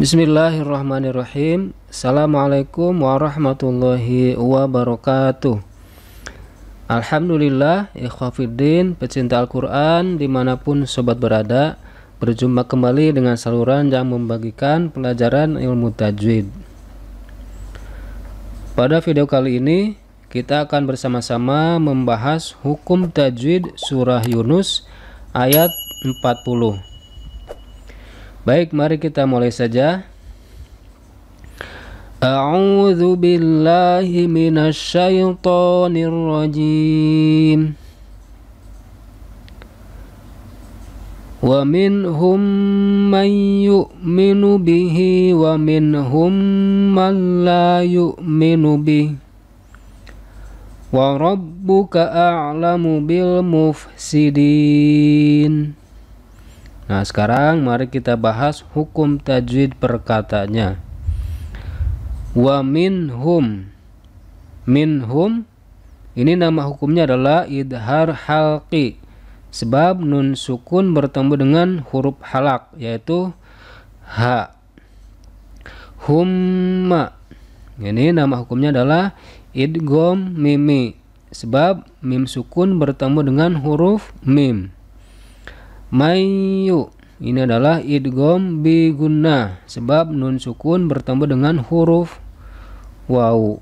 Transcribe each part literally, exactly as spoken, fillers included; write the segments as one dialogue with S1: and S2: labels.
S1: Bismillahirrahmanirrahim. Assalamualaikum warahmatullahi wabarakatuh. Alhamdulillah, ikhwafiddin, pecinta Al-Quran dimanapun sobat berada, berjumpa kembali dengan saluran yang membagikan pelajaran ilmu tajwid. Pada video kali ini kita akan bersama-sama membahas hukum tajwid surah Yunus ayat empat puluh. Baik, mari kita mulai saja. A'udzu billahi minasyaitonir rajim. Wa minhum man yu'minu bihi wa minhum man la yu'minu bihi. Wa rabbuka a'lamu bil mufsidin. Nah, sekarang mari kita bahas hukum tajwid perkataannya. Wa minhum. Minhum ini nama hukumnya adalah idhar halqi, sebab nun sukun bertemu dengan huruf halak, yaitu ha. Humma ini nama hukumnya adalah idgham mimi, sebab mim sukun bertemu dengan huruf mim. Mayu ini adalah idgham bi gunnah, sebab nun sukun bertemu dengan huruf waw.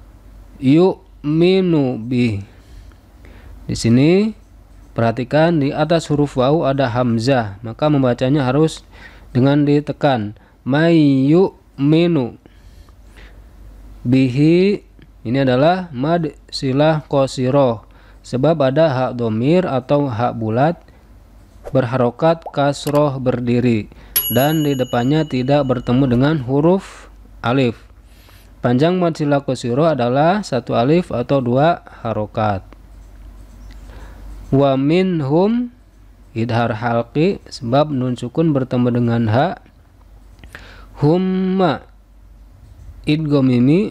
S1: Yu'minu bi. Di sini perhatikan di atas huruf waw ada hamzah, maka membacanya harus dengan ditekan. Mayu minu bihi ini adalah mad silah qasiroh, sebab ada hak domir atau hak bulat berharokat kasroh berdiri dan di depannya tidak bertemu dengan huruf alif. Panjang mad silah qasiroh adalah satu alif atau dua harokat. Wa minhum idhar halqi, sebab nun sukun bertemu dengan ha. Humma idgham mimi.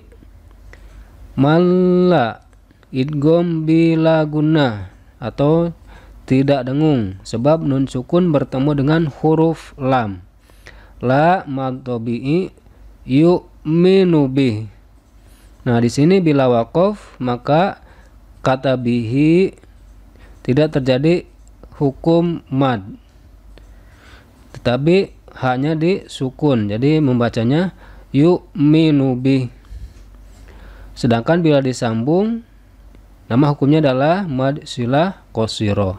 S1: Malla idgham bila gunnah atau tidak dengung, sebab nun sukun bertemu dengan huruf lam. La mad tabi'i yu'minu bih. Nah, di sini bila waqaf maka kata bihi tidak terjadi hukum mad, tetapi hanya di sukun, jadi membacanya yu'minu bih. Sedangkan bila disambung, nama hukumnya adalah mad silah qasiroh.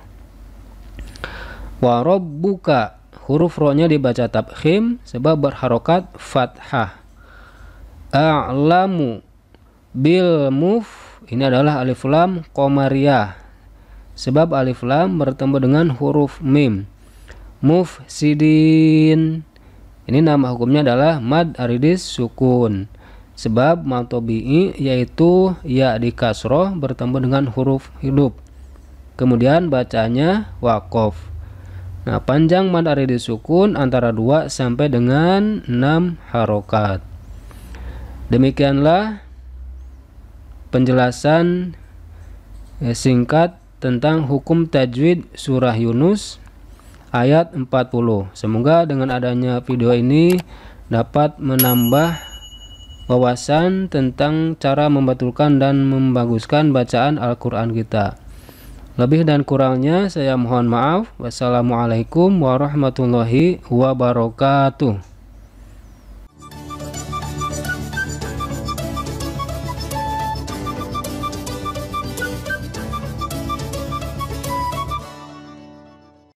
S1: Wa rabbuka, huruf ro-nya dibaca tabkhim sebab berharokat fathah. A'lamu bil muf, ini adalah alif lam qamariyah, sebab alif lam bertemu dengan huruf mim. Mufsidin, ini nama hukumnya adalah mad aridis sukun, sebab mad tabi'i yaitu ya di kasroh bertemu dengan huruf hidup, kemudian bacanya waqaf. Nah, panjang mad aridis sukun antara dua sampai dengan enam harokat. Demikianlah penjelasan eh, singkat tentang hukum tajwid surah Yunus ayat empat puluh. Semoga dengan adanya video ini dapat menambah wawasan tentang cara membetulkan dan membaguskan bacaan Al-Quran kita. Lebih dan kurangnya saya mohon maaf. Wassalamualaikum warahmatullahi wabarakatuh.